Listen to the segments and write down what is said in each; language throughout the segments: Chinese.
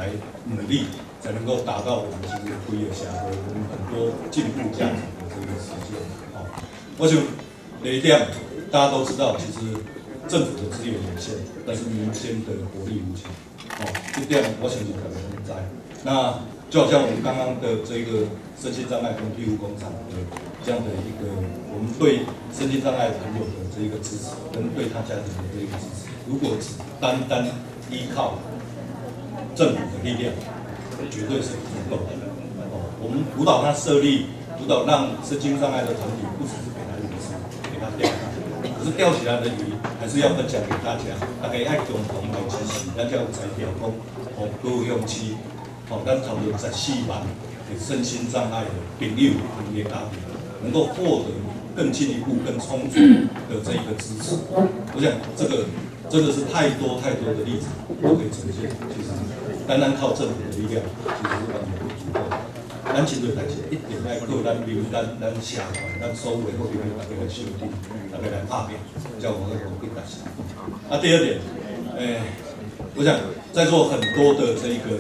来努力，才能够达到我们其实规划下的我们很多进步价值的这个实现。哦，我想第一点，大家都知道，其实政府的资源有限，但是民间的活力无穷。哦，这点我相信大家都在。那就好像我们刚刚的这个身心障碍跟庇护工厂的这样的一个，我们对身心障碍朋友的这一个支持，跟对他家庭的这一个支持，如果只单依靠政府的力量，绝对是不足够的。哦，我们辅导他设立，辅导让身心障碍的团体，不只是给他鱼吃，给他钓，可是钓起来的鱼还是要分享给大家，大家爱共同来支持，咱才有才调讲，哦，各有勇气。哦，咱差不多14万的身心障碍的朋友和你的家庭，能够获得更进一步、更充足的这一个支持。我想这个真的是太多的例子都可以呈现。其实单靠政府的力量，其实是完全不足够的。咱针对代志一定要靠咱民、咱社团、咱所有的各位大家来修订，大家来拍拼，才有可能解决代志。啊，第二点，我想在座很多的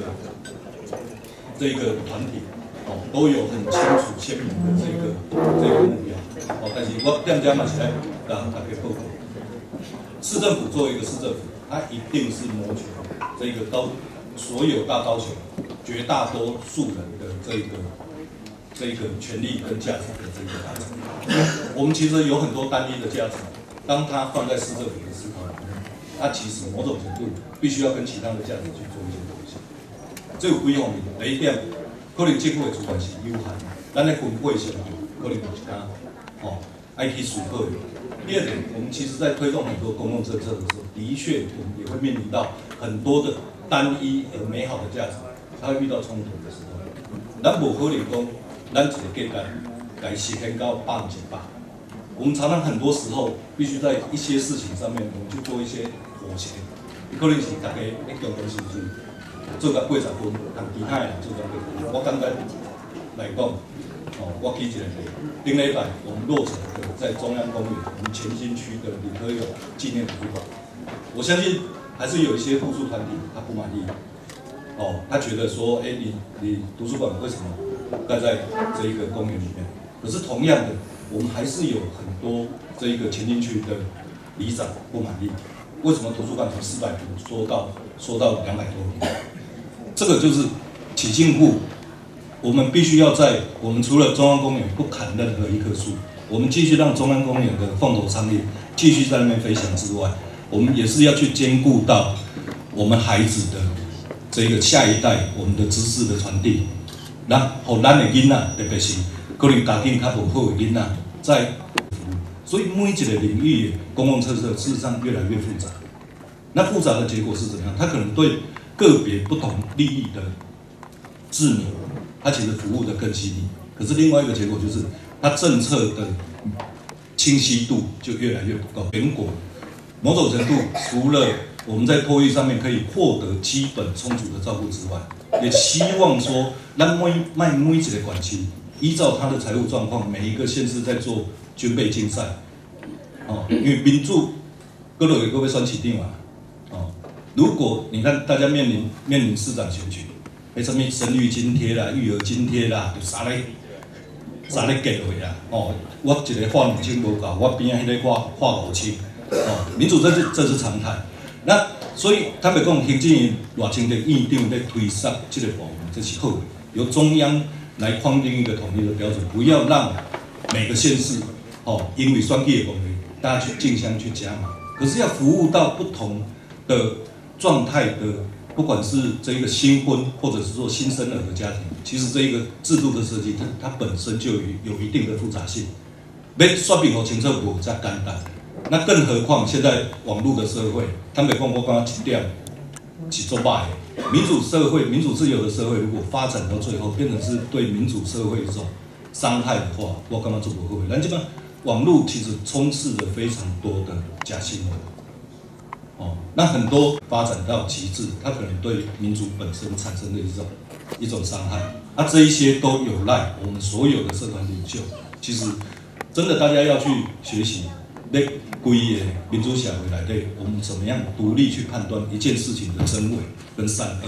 这个团体哦，都有很清楚鲜明的这个目标哦。但是我店家嘛是来让大家报告，市政府作为一个市政府，它一定是谋求这个所有大高雄绝大多数人的这个权利跟价值的这个达成。我们其实有很多单一的价值，当它放在市政府的思考里面，它其实某种程度必须要跟其他的价值去做一些东西。这有几方面，第一点，可能政府的主管是有限，咱在分配上可能就是讲哦，爱去随和的。第二点，我们其实在推动很多公共政策的时候，的确我们也会面临到很多的单一而美好的价值，它会遇到冲突的时候，咱无可能讲，咱一个价值来实现到100%。我们常常很多时候必须在一些事情上面，我们去做一些妥协，可能是大家一共同是不是？做到80分，同其他人做到80分。我感觉来讲，哦，我举一个例，顶礼拜我们落成的在中央公园，我们前新区的李科友纪念图书馆，我相信还是有一些互助团体他不满意，哦，他觉得说，你图书馆为什么盖在这一个公园里面？可是同样的，我们还是有很多这一个前新区的里长不满意，为什么图书馆从400平说到200多平？这个就是起进户，我们必须要在我们除了中央公园不砍任何一棵树，我们继续让中央公园的凤头苍鹰继续在那边飞翔之外，我们也是要去兼顾到我们孩子的这个下一代，我们的知识的传递，让咱的囡仔，特别是可能家境较无好的囡仔，在所以每一个领域的公共政策事实上越来越复杂。那复杂的结果是怎么样？它可能对个别不同利益的子民，它其实服务的更细腻。可是另外一个结果就是，它政策的清晰度就越来越不够。结果某种程度，除了我们在托育上面可以获得基本充足的照顾之外，也希望说，咱每一个管区，依照它的财务状况，每一个县市在做军备竞赛。哦，因为民主各路有各位选市长嘛。如果你看大家面临市长选举，什么生育津贴啦、育儿津贴啦，就啥咧给落啦。哦，我一个花2000无够，我边仔迄个花5000。哦，民主这是常态。那所以坦白讲，行政院偌清的院长在推上这个部分，这是好的，由中央来框定一个统一的标准，不要让每个县市因为选举的问题，大家去竞相去加码，可是要服务到不同的状态的，不管是这一个新婚或者是说新生儿的家庭，其实这一个制度的设计，它本身就有一定的复杂性。要说明清楚无这简单，那更何况现在网络的社会，坦白讲，我感觉一点是做歹的。民主社会、民主自由的社会，如果发展到最后变成是对民主社会一种伤害的话，我感觉做不好。咱这边网络其实充斥着非常多的假新闻。那很多发展到极致，它可能对民主本身产生的一种伤害。这一些都有赖我们所有的社团领袖。其实，真的大家要去学习，在规个民主社会内底，我们怎么样独立去判断一件事情的真伪跟善恶。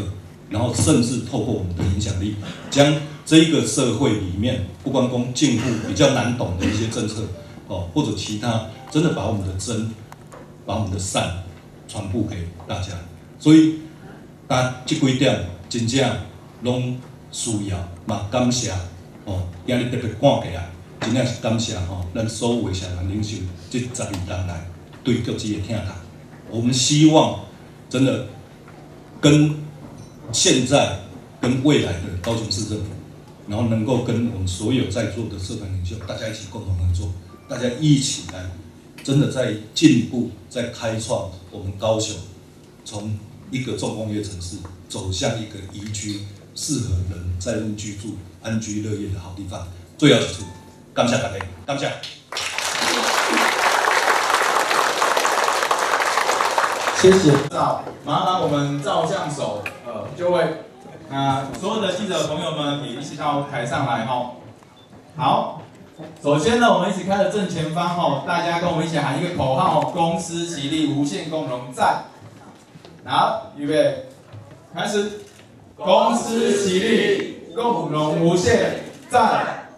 然后甚至透过我们的影响力，将这一个社会里面不光公进步比较难懂的一些政策或者其他，真的把我们的真，把我们的善传播给大家。所以，这几点真正拢需要嘛，感谢今日特别赶过来，真正是感谢咱所有的社团领袖这12年来对各级的听他。我们希望真的跟现在跟未来的高雄市政府，然后能够跟我们所有在座的社团领袖，大家一起共同合作，大家一起来，真的在进步，在开创我们高雄，从一个重工业城市走向一个宜居、适合人在入居住、安居乐业的好地方。最后一处，感谢大家，感谢。 谢谢麻烦我们照相手就位，所有的记者朋友们也一起到台上来哈。好，首先呢，我们一起看着正前方哈，大家跟我们一起喊一个口号：公司齐力，无限共荣，赞！好，预备，开始。公司齐力，共荣无限，赞！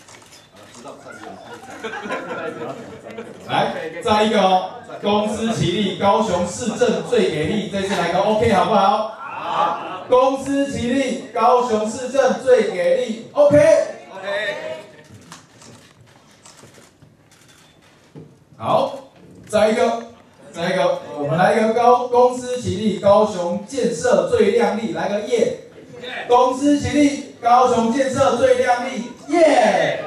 来，再一个哦。公司齐力，高雄市政最给力。这次来个 OK 好不好？好。公司齐力，高雄市政最给力。OK。好，再一个，我们来一个公司齐力，高雄建设最亮丽。来个耶！公司齐力，高雄建设最亮丽。耶！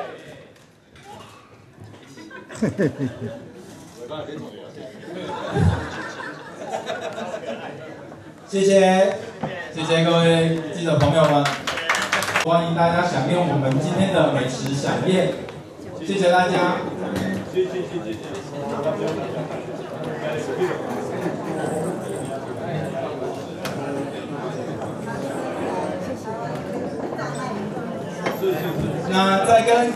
谢谢各位记者朋友们，欢迎大家享用我们今天的美食飨宴，谢谢大家。那再跟。